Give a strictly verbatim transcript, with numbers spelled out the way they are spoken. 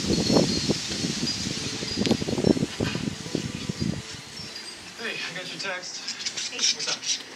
Hey, I got your text. Hey. What's up?